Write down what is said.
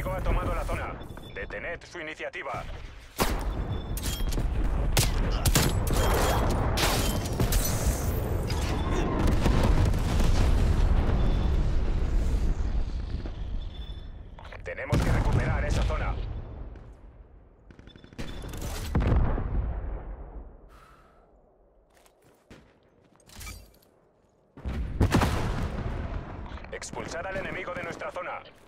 enemigo ha tomado la zona. Detened su iniciativa. Tenemos que recuperar esa zona. Expulsar al enemigo de nuestra zona.